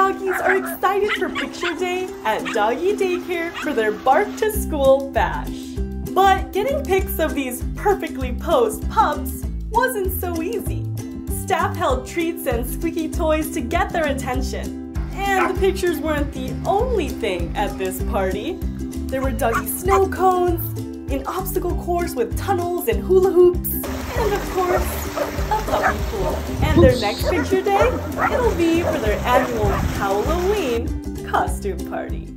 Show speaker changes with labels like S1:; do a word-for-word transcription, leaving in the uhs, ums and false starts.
S1: doggies are excited for picture day at Doggy Daycare for their Bark to School bash. But getting pics of these perfectly posed pups wasn't so easy. Staff held treats and squeaky toys to get their attention. And the pictures weren't the only thing at this party. There were doggy snow cones, an obstacle course with tunnels and hula hoops, and of course, a puppy pool. And their next picture day, it'll be for their annual Halloween costume party.